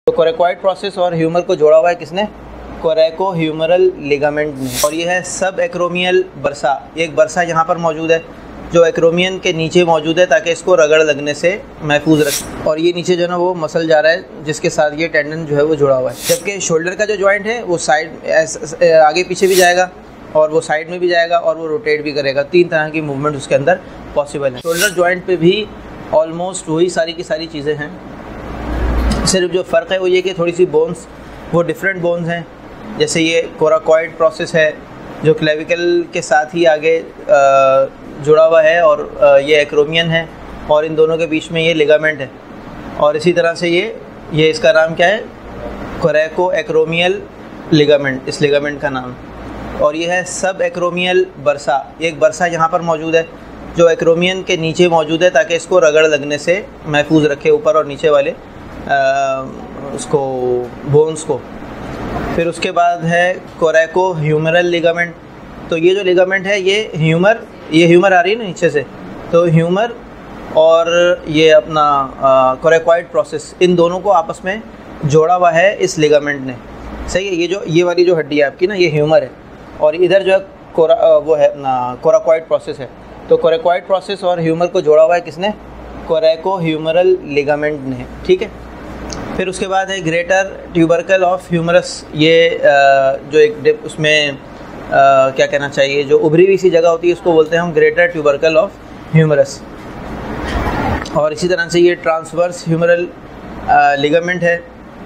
तो coracoid process और humour को जोड़ा हुआ है किसने? कोरेको ह्यूमरल लिगामेंट ने। और ये है सब एक्रोमियल बर्सा। एक बर्सा यहाँ पर मौजूद है जो एक्रोमियन के नीचे मौजूद है ताकि इसको रगड़ लगने से महफूज रखे। और ये नीचे जो है ना वो मसल जा रहा है जिसके साथ ये टेंडन जो है वो जुड़ा हुआ है। जबकि शोल्डर का जो जॉइंट है वो साइड आगे पीछे भी जाएगा और वो साइड में भी जाएगा और वो रोटेट भी करेगा। 3 तरह की मूवमेंट उसके अंदर पॉसिबल है। शोल्डर जॉइंट पे भी ऑलमोस्ट वही सारी की सारी चीज़ें हैं। सिर्फ जो फ़र्क है वो ये कि थोड़ी सी बोन्स वो डिफरेंट बोन्स हैं। जैसे ये कोरेकॉइड प्रोसेस है जो क्लेविकल के साथ ही आगे जुड़ा हुआ है और ये एक्रोमियन है और इन दोनों के बीच में ये लिगामेंट है। और इसी तरह से ये इसका नाम क्या है? कोरेको एक्रोमियल लिगामेंट, इस लिगामेंट का नाम। और ये है सब एक्रोमियल बर्सा। एक बर्सा यहाँ पर मौजूद है जो एक्रोमियन के नीचे मौजूद है ताकि इसको रगड़ लगने से महफूज रखे ऊपर और नीचे वाले उसको बोन्स को। फिर उसके बाद है कोरेको ह्यूमरल लिगामेंट। तो ये जो लिगामेंट है ये ह्यूमर आ रही है ना नीचे से, तो ह्यूमर और ये अपना कोरेकॉइड प्रोसेस, इन दोनों को आपस में जोड़ा हुआ है इस लिगामेंट ने। सही है। ये वाली जो हड्डी है आपकी ना, ये ह्यूमर है और इधर जो है वो है कोरेकॉइड प्रोसेस है। तो कोरेकॉइड प्रोसेस और ह्यूमर को जोड़ा हुआ है किसने? कोरेको ह्यूमरल लिगामेंट ने। ठीक है। फिर उसके बाद है ग्रेटर ट्यूबरकल ऑफ ह्यूमरस। ये जो एक उसमें क्या कहना चाहिए, जो उभरी हुई सी जगह होती है उसको बोलते हैं हम ग्रेटर ट्यूबरकल ऑफ ह्यूमरस। और इसी तरह से ये ट्रांसवर्स ह्यूमरल लिगामेंट है।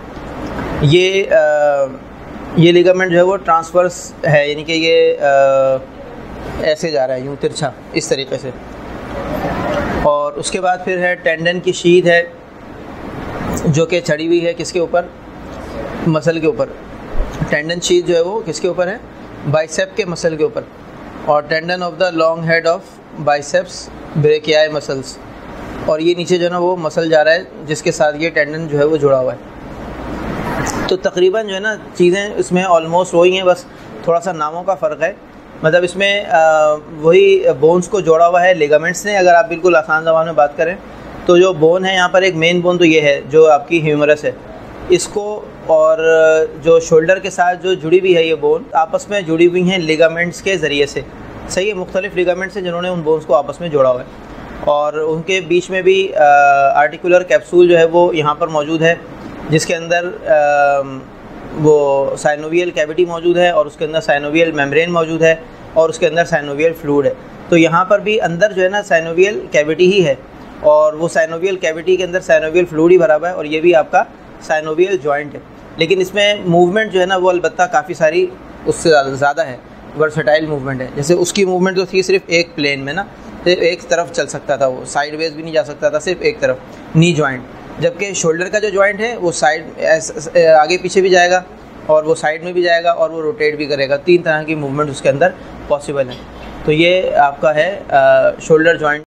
ये लिगामेंट जो है वो ट्रांसवर्स है, यानी कि ये ऐसे जा रहा है यूँ तिरछा इस तरीके से। और उसके बाद फिर है टेंडन की शीथ है जो कि चढ़ी हुई है किसके ऊपर? मसल के ऊपर। टेंडन शीथ जो है वो किसके ऊपर है? बाइसेप के मसल के ऊपर। और tendon of the long head of biceps brachii muscles. और ये नीचे जो है ना वो मसल जा रहा है जिसके साथ ये टेंडन जो है वो जुड़ा हुआ है। तो तकरीबन जो है ना चीज़ें इसमें ऑलमोस्ट वही हैं, बस थोड़ा सा नामों का फ़र्क है। मतलब इसमें वही बोन्स को जोड़ा हुआ है लिगामेंट्स ने। अगर आप बिल्कुल आसान ज़बान में बात करें तो जो बोन है यहाँ पर, एक मेन बोन तो ये है जो आपकी ह्यूमरस है, इसको और जो शोल्डर के साथ जो जुड़ी हुई है ये बोन आपस में जुड़ी हुई हैं लिगामेंट्स के ज़रिए से। सही है। मुख्तलिफ लिगामेंट्स हैं जिन्होंने उन बोन्स को आपस में जोड़ा हुआ है। और उनके बीच में भी आर्टिकुलर कैप्सूल जो है वो यहाँ पर मौजूद है जिसके अंदर वो साइनोवियल कैविटी मौजूद है और उसके अंदर साइनोवियल मेम्ब्रेन मौजूद है और उसके अंदर साइनोवियल फ्लूइड है। तो यहाँ पर भी अंदर जो है ना साइनोवियल कैविटी ही है और वो साइनोवियल कैविटी के अंदर साइनोवियल फ्लूइड ही भरा हुआ है और ये भी आपका साइनोवियल जॉइंट है। लेकिन इसमें मूवमेंट जो है ना वो अलबत्ता काफ़ी सारी उससे ज़्यादा है, वर्सेटाइल मूवमेंट है। जैसे उसकी मूवमेंट तो थी सिर्फ एक प्लेन में ना, सिर्फ एक तरफ चल सकता था, वो साइड वेज भी नहीं जा सकता था, सिर्फ एक तरफ, नी जॉइंट। जबकि शोल्डर का जो जॉइंट है वो साइड आगे पीछे भी जाएगा और वो साइड में भी जाएगा और वो रोटेट भी करेगा। 3 तरह की मूवमेंट उसके अंदर पॉसिबल है। तो ये आपका है शोल्डर जॉइंट।